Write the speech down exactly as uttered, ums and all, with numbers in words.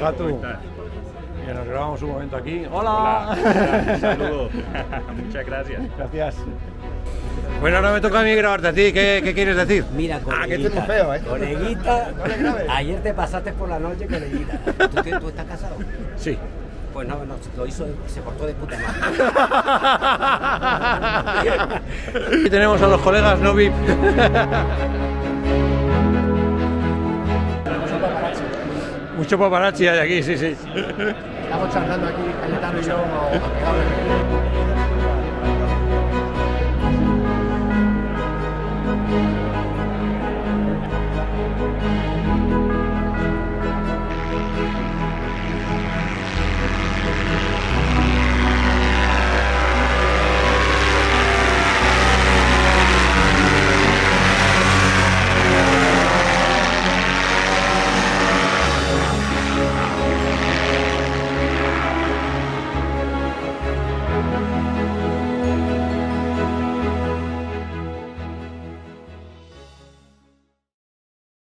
Gatu. Que nos grabamos un momento aquí. ¡Hola! Hola. Hola, un saludo. Muchas gracias. Gracias. Bueno, ahora me toca a mí grabarte a ti. ¿Qué, qué quieres decir? Mira, coleguita, Ah, que estoy muy feo, ¿eh? coleguita, ayer te pasaste por la noche, coleguita. ¿Tú, qué, ¿Tú estás casado? Sí. Pues no, no, lo hizo, se portó de puta madre. Aquí tenemos a los colegas no V I P. Mucho paparazzi hay aquí, sí, sí. Estamos charlando aquí, Cayetano y yo, pegados.